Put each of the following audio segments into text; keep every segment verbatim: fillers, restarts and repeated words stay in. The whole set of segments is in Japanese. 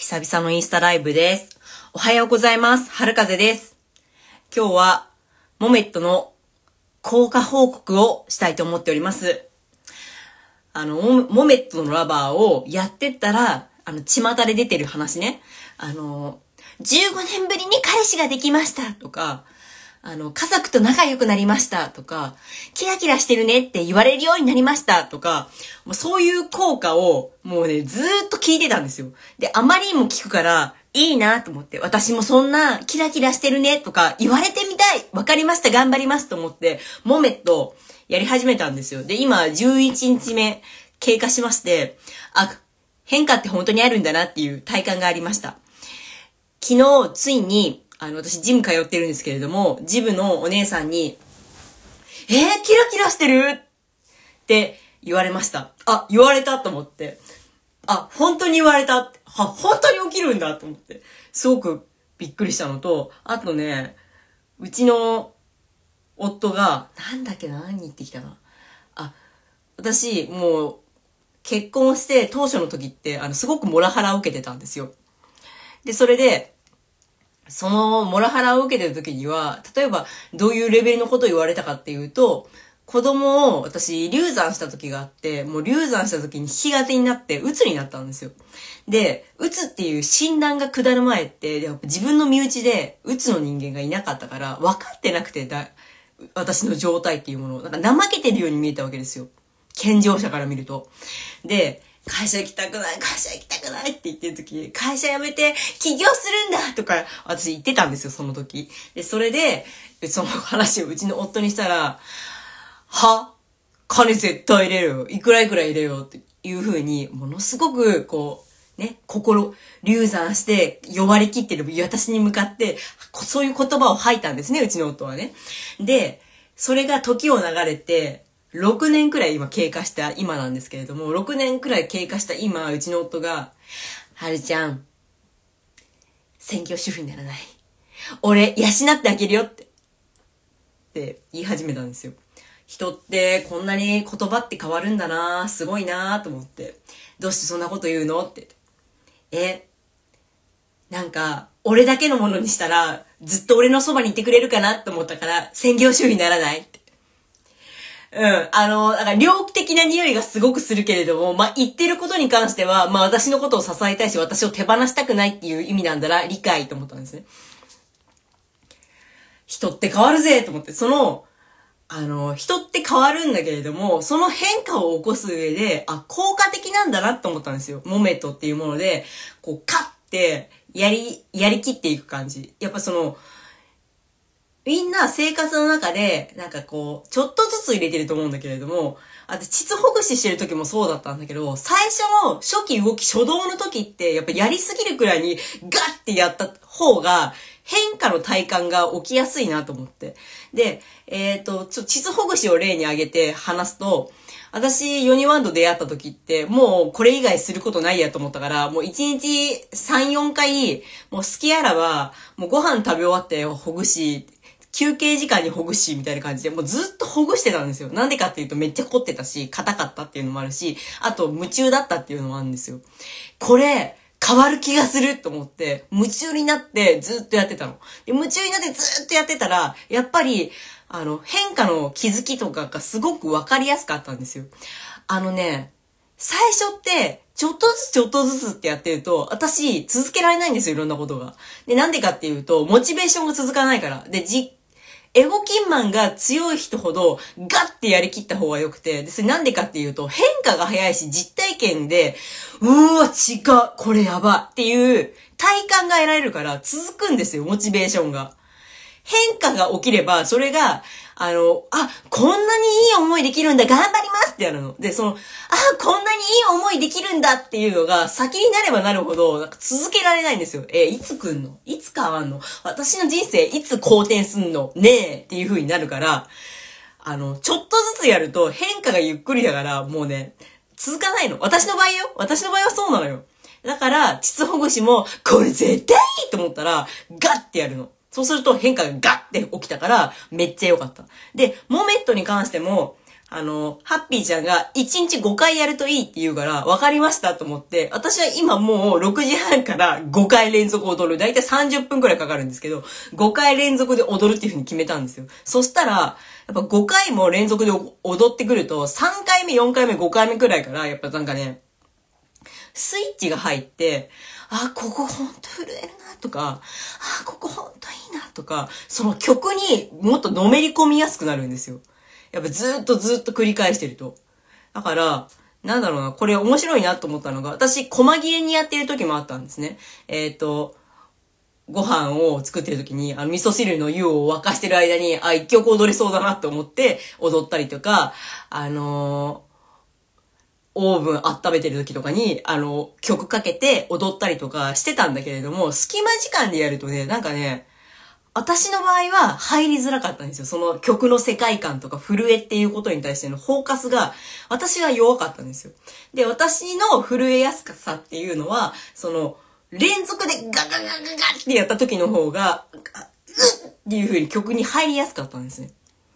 久々のインスタライブです。おはようございます。春風です。今日はモメットの効果報告をしたいと思っております。あの、モメットのラバーをやってったら、あの、巷で出てる話ね。あの、じゅうごねんぶりに彼氏ができましたとか、あの、家族と仲良くなりましたとか、キラキラしてるねって言われるようになりましたとか、もうそういう効果をもうね、ずーっと聞いてたんですよ。で、あまりにも聞くから、いいなと思って、私もそんなキラキラしてるねとか言われてみたい。わかりました、頑張りますと思って、モメットやり始めたんですよ。で、今じゅういちにちめ経過しまして、あ、変化って本当にあるんだなっていう体感がありました。昨日、ついに、あの、私、ジム通ってるんですけれども、ジムのお姉さんに、えー、キラキラしてるって言われました。あ、言われたと思って。あ、本当に言われたって。は、本当に起きるんだと思って。すごくびっくりしたのと、あとね、うちの夫が、なんだっけな、何言ってきたな。あ、私、もう、結婚して当初の時って、あの、すごくモラハラを受けてたんですよ。で、それで、そのモラハラを受けてる時には、例えばどういうレベルのことを言われたかっていうと、子供を私流産した時があって、もう流産した時に引き金になって鬱になったんですよ。で、鬱っていう診断が下る前って、やっぱ自分の身内で鬱の人間がいなかったから分かってなくてだ、私の状態っていうものを、なんか怠けてるように見えたわけですよ。健常者から見ると。で、会社行きたくない、会社行きたくないって言ってる時に、会社辞めて起業するんだとか、私言ってたんですよ、その時。で、それで、その話をうちの夫にしたら、は金絶対入れるよ。いくらいくら入れよっていう風に、ものすごく、こう、ね、心、流産して弱りきってる私に向かって、そういう言葉を吐いたんですね、うちの夫はね。で、それが時を流れて、ろくねんくらい今経過した今なんですけれども、ろくねんくらい経過した今、うちの夫が、はるちゃん、専業主婦にならない。俺、養ってあげるよって、って言い始めたんですよ。人ってこんなに言葉って変わるんだな、すごいなと思って。どうしてそんなこと言うのって。え、なんか、俺だけのものにしたら、ずっと俺のそばにいてくれるかなと思ったから、専業主婦にならないって。うん。あの、なんか、猟奇的な匂いがすごくするけれども、まあ、言ってることに関しては、まあ、私のことを支えたいし、私を手放したくないっていう意味なんだな、理解と思ったんですね。人って変わるぜと思って、その、あの、人って変わるんだけれども、その変化を起こす上で、あ、効果的なんだなって思ったんですよ。モメットっていうもので、こう、カッて、やり、やりきっていく感じ。やっぱその、みんな生活の中で、なんかこう、ちょっとずつ入れてると思うんだけれども、あと、膣ほぐししてる時もそうだったんだけど、最初の初期動き、初動の時って、やっぱやりすぎるくらいにガッてやった方が、変化の体感が起きやすいなと思って。で、えっと、ちょ、膣ほぐしを例に挙げて話すと、私、ヨニワンド出会った時って、もうこれ以外することないやと思ったから、もういちにちさん、よんかい、もう好きあらば、もうご飯食べ終わってほぐし、休憩時間にほぐし、みたいな感じで、もうずっとほぐしてたんですよ。なんでかっていうとめっちゃ凝ってたし、硬かったっていうのもあるし、あと夢中だったっていうのもあるんですよ。これ、変わる気がすると思って、夢中になってずっとやってたの。で、夢中になってずっとやってたら、やっぱり、あの、変化の気づきとかがすごくわかりやすかったんですよ。あのね、最初って、ちょっとずつちょっとずつってやってると、私、続けられないんですよ、いろんなことが。で、なんでかっていうと、モチベーションが続かないから。で、じ、エゴキンマンが強い人ほどガッてやりきった方が良くて、で、それなんでかっていうと変化が早いし実体験で、うーわ、違う、これやばっていう体感が得られるから続くんですよ、モチベーションが。変化が起きれば、それが、あの、あ、こんなにいい思いできるんだ、頑張りますってやるの。で、その、あ、こんなにいい思いできるんだっていうのが先になればなるほど、なんか続けられないんですよ。え、いつ来んの？いつ変わんの？私の人生いつ好転すんの？ねえっていう風になるから、あの、ちょっとずつやると変化がゆっくりだから、もうね、続かないの。私の場合よ。私の場合はそうなのよ。だから、膣ほぐしも、これ絶対いいと思ったら、ガッてやるの。そうすると変化がガッて起きたから、めっちゃ良かった。で、モメットに関しても、 あの、ハッピーちゃんがいちにちごかいやるといいって言うから、わかりましたと思って、私は今もうろくじはんからごかい連続踊る。だいたいさんじゅっぷんくらいかかるんですけど、ごかい連続で踊るっていう風に決めたんですよ。そしたら、やっぱごかいも連続で踊ってくると、さんかいめ、よんかいめ、ごかいめくらいから、やっぱなんかね、スイッチが入って、あ、ここほんと震えるなとか、あ、ここほんといいなとか、その曲にもっとのめり込みやすくなるんですよ。やっぱずっとずっと繰り返してると。だから、なんだろうな、これ面白いなと思ったのが、私、細切れにやってる時もあったんですね。えっと、ご飯を作ってる時に、あの、味噌汁の湯を沸かしてる間に、あ、一曲踊れそうだなって思って踊ったりとか、あのー、オーブン温めてる時とかに、あの、曲かけて踊ったりとかしてたんだけれども、隙間時間でやるとね、なんかね、私の場合は入りづらかったんですよ。その曲の世界観とか震えっていうことに対してのフォーカスが私は弱かったんですよ。で、私の震えやすさっていうのは、その連続でガガガガガってやった時の方が、うっっていう風に曲に入りやすかったんですね。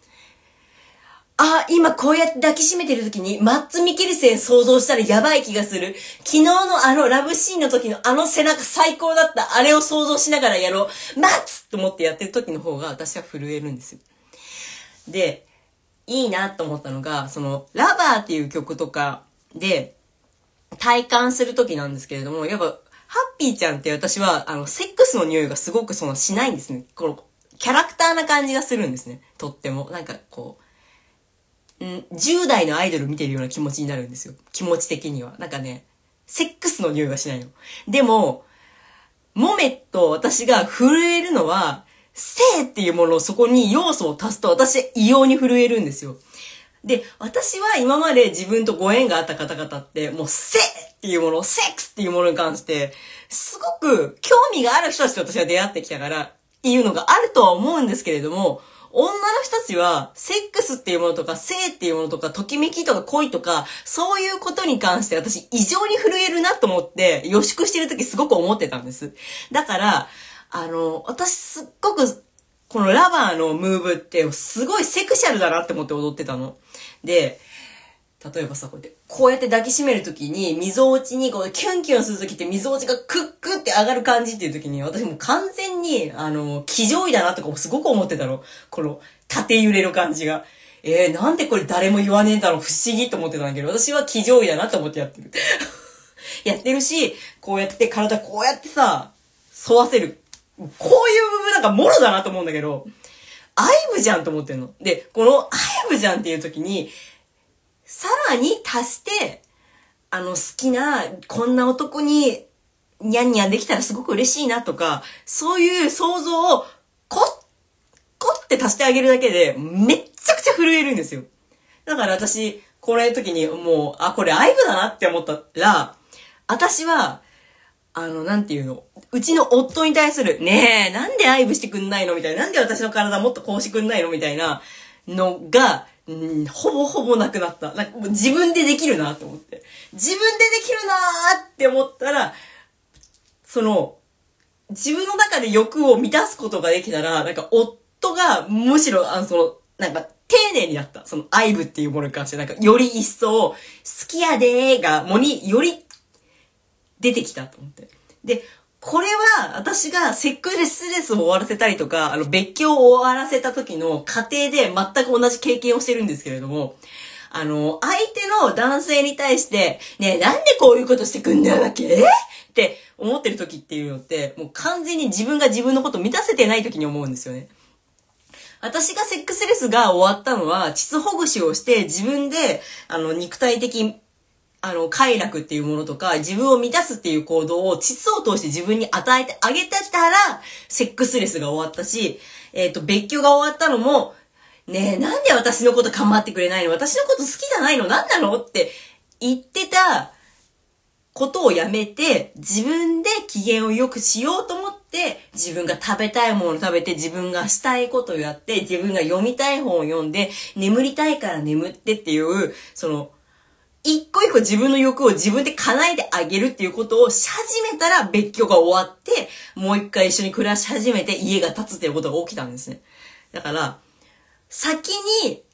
あ、今こうやって抱きしめてる時にマッツ・ミケルセン想像したらやばい気がする。昨日のあのラブシーンの時のあの背中最高だった。あれを想像しながらやろう。マッツと思ってやってる時の方が私は震えるんですよ。で、いいなと思ったのが、そのラバーっていう曲とかで体感する時なんですけれども、やっぱハッピーちゃんって私はあのセックスの匂いがすごくそのしないんですね。このキャラクターな感じがするんですね。とっても。なんかこう、じゅう代のアイドル見てるような気持ちになるんですよ。気持ち的には。なんかね、セックスの匂いがしないの。でも、モメと私が震えるのは、性っていうものをそこに要素を足すと私異様に震えるんですよ。で、私は今まで自分とご縁があった方々って、もう性っていうもの、セックスっていうものに関して、すごく興味がある人たちと私は出会ってきたから、いうのがあるとは思うんですけれども、女の人たちは、セックスっていうものとか、性っていうものとか、ときめきとか恋とか、そういうことに関して私異常に震えるなと思って、予祝してる時すごく思ってたんです。だから、あの、私すっごく、このラバーのムーブってすごいセクシャルだなって思って踊ってたの。で、例えばさ、こうやって、こうやって抱きしめるときに、溝落ちに、こう、キュンキュンするときって、溝落ちがクックって上がる感じっていうときに、私もう完全に、あの、気上位だなとかもすごく思ってたの。この、縦揺れる感じが。えー、なんでこれ誰も言わねえんだろう、不思議と思ってたんだけど、私は気上位だなと思ってやってる。やってるし、こうやって体こうやってさ、沿わせる。こういう部分なんかもろだなと思うんだけど、アイブじゃんと思ってんの。で、このアイブじゃんっていうときに、さらに足して、あの好きな、こんな男にニャンニャンできたらすごく嬉しいなとか、そういう想像をコッ、コッって足してあげるだけでめっちゃくちゃ震えるんですよ。だから私、これの時にもう、あ、これアイブだなって思ったら、私は、あの、なんていうの、うちの夫に対する、ねえ、なんでアイブしてくんないのみたいな、なんで私の体もっとこうしてくんないのみたいなのが、うん、ほぼほぼなくなった。なんかもう自分でできるなと思って。自分でできるなーって思ったら、その、自分の中で欲を満たすことができたら、なんか夫がむしろ、あの、その、なんか丁寧になった。その愛部っていうものに関して、なんかより一層、好きやでーが、もにより出てきたと思って。で、これは私がセックスレスを終わらせたりとか、あの別居を終わらせた時の過程で全く同じ経験をしてるんですけれども、あの、相手の男性に対して、ねえ、なんでこういうことしてくんだよだっけって思ってる時っていうのって、もう完全に自分が自分のことを満たせてない時に思うんですよね。私がセックスレスが終わったのは、膣ほぐしをして自分で、あの、肉体的あの、快楽っていうものとか、自分を満たすっていう行動を膣を通して自分に与えてあげてたら、セックスレスが終わったし、えっと、別居が終わったのも、ねえ、なんで私のこと構ってくれないの？私のこと好きじゃないの？何なの？って言ってたことをやめて、自分で機嫌を良くしようと思って、自分が食べたいものを食べて、自分がしたいことをやって、自分が読みたい本を読んで、眠りたいから眠ってっていう、その、一個一個自分の欲を自分で叶えてあげるっていうことをし始めたら別居が終わって、もう一回一緒に暮らし始めて家が建つっていうことが起きたんですね。だから、先に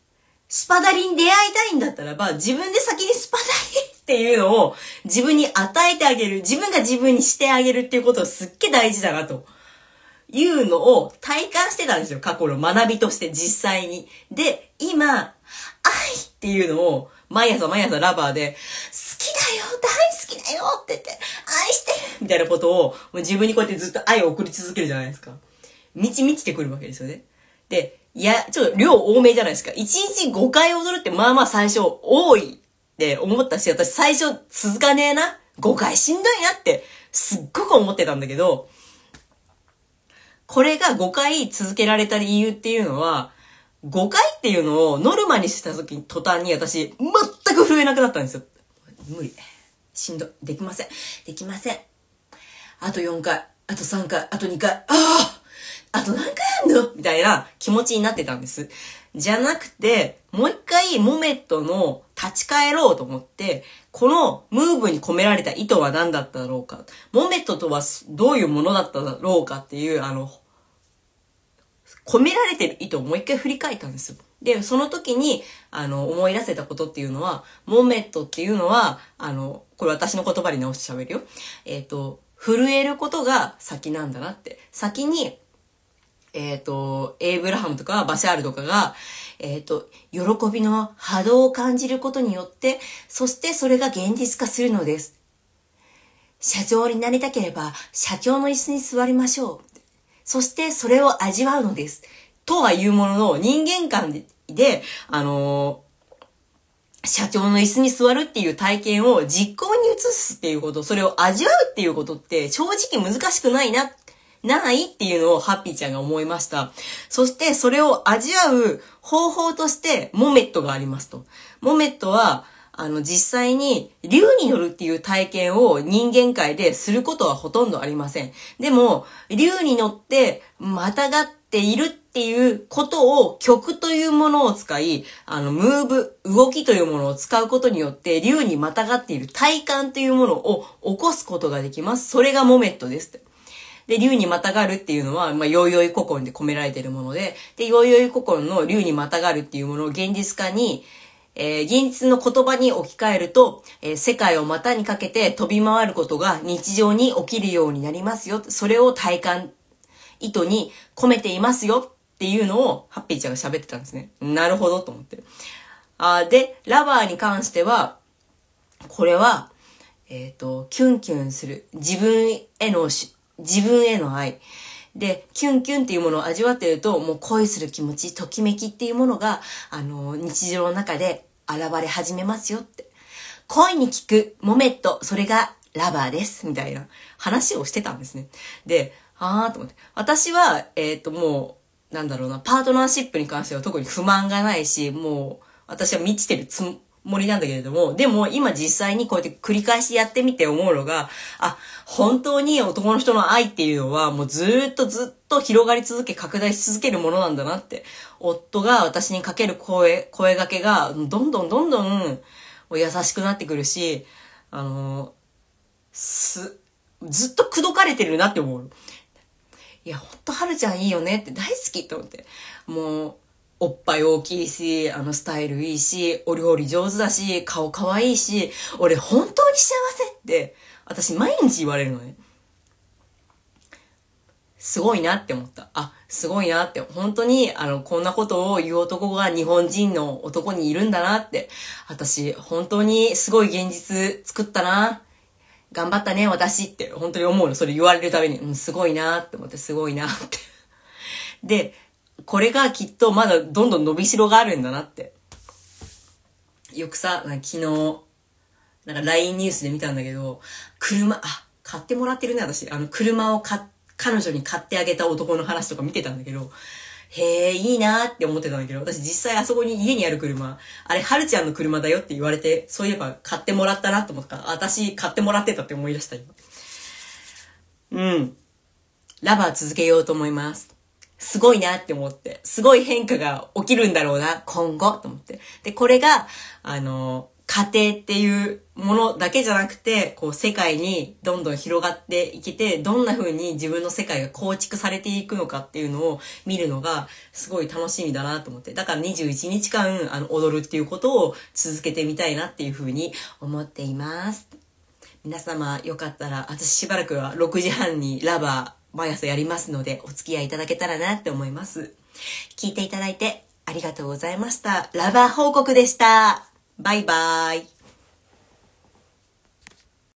スパダリに出会いたいんだったらば、自分で先にスパダリっていうのを自分に与えてあげる。自分が自分にしてあげるっていうことをすっげえ大事だなと。いうのを体感してたんですよ。過去の学びとして実際に。で、今、愛っていうのを毎朝毎朝ラバーで、好きだよ、大好きだよって言って、愛してるみたいなことをもう自分にこうやってずっと愛を送り続けるじゃないですか。満ち満ちてくるわけですよね。で、いや、ちょっと量多めじゃないですか。いちにちごかい踊るってまあまあ最初多いって思ったし、私最初続かねえな。ごかいしんどいなってすっごく思ってたんだけど、これがごかい続けられた理由っていうのは、ごかいっていうのをノルマにした時に途端に私、全く震えなくなったんですよ。無理。しんどい。できません。できません。あとよんかい。あとさんかい。あとにかい。あああと何回やんのみたいな気持ちになってたんです。じゃなくて、もう一回モメットの立ち返ろうと思って、このムーブに込められた意図は何だっただろうか。モメットとはどういうものだっただろうかっていう、あの、込められてる意図をもう一回振り返ったんですよ。で、その時に、あの、思い出せたことっていうのは、モメットっていうのは、あの、これ私の言葉に直して喋るよ。えっと、震えることが先なんだなって。先に、えっと、エイブラハムとかバシャールとかが、えっと、喜びの波動を感じることによって、そしてそれが現実化するのです。社長になりたければ、社長の椅子に座りましょう。そしてそれを味わうのです。とはいうものの、人間観で、であのー、社長の椅子に座るっていう体験を実行に移すっていうこと、それを味わうっていうことって正直難しくないな、ないっていうのをハッピーちゃんが思いました。そしてそれを味わう方法としてモメットがありますと。モメットは、あの、実際に、竜に乗るっていう体験を人間界ですることはほとんどありません。でも、竜に乗って、またがっているっていうことを、曲というものを使い、あの、ムーブ、動きというものを使うことによって、竜にまたがっている体感というものを起こすことができます。それがモメットです。で、竜にまたがるっていうのは、まあ、よいよい古今で込められているもので、で、よいよい古今の竜にまたがるっていうものを現実化に、えー、現実の言葉に置き換えると、えー、世界を股にかけて飛び回ることが日常に起きるようになりますよ。それを体感、意図に込めていますよっていうのをハッピーちゃんが喋ってたんですね。なるほどと思って。あで、ラバーに関しては、これは、えっと、キュンキュンする。自分への、自分への愛。で、キュンキュンっていうものを味わってると、もう恋する気持ち、ときめきっていうものが、あの、日常の中で現れ始めますよって。恋に効くモメット、それがラバーです。みたいな話をしてたんですね。で、あーと思って。私は、えっと、もう、なんだろうな、パートナーシップに関しては特に不満がないし、もう、私は満ちてるつもりなんだけれども、でも今実際にこうやって繰り返しやってみて思うのが、あ、本当に男の人の愛っていうのはもうずーっとずっと広がり続け拡大し続けるものなんだなって。夫が私にかける声、声掛けがどんどんどんどん優しくなってくるし、あの、す、ずっと口説かれてるなって思う。いや、ほんとはるちゃんいいよねって大好きと思って。もう、おっぱい大きいし、あのスタイルいいし、お料理上手だし、顔可愛いし、俺本当に幸せって、私毎日言われるのね。すごいなって思った。あ、すごいなって。本当に、あの、こんなことを言う男が日本人の男にいるんだなって。私、本当にすごい現実作ったな。頑張ったね、私って。本当に思うの。それ言われるたびに、うん、すごいなって思って、すごいなって。で、これがきっとまだどんどん伸びしろがあるんだなって。よくさ、昨日、なんか ライン ニュースで見たんだけど、車、あ、買ってもらってるね、私。あの、車を買、彼女に買ってあげた男の話とか見てたんだけど、へえ、いいなーって思ってたんだけど、私実際あそこに家にある車、あれ、はるちゃんの車だよって言われて、そういえば買ってもらったなと思ったから、私買ってもらってたって思い出した、今。うん。ラバー続けようと思います。すごいなって思って、すごい変化が起きるんだろうな、今後、と思って。で、これが、あの、 家庭っていうものだけじゃなくて、こう世界にどんどん広がっていけて、どんな風に自分の世界が構築されていくのかっていうのを見るのがすごい楽しみだなと思って。だからにじゅういちにちかんあの踊るっていうことを続けてみたいなっていう風に思っています。皆様よかったら、私しばらくはろくじはんにラバー毎朝やりますので、お付き合いいただけたらなって思います。聞いていただいてありがとうございました。ラバー報告でした。バイバイ。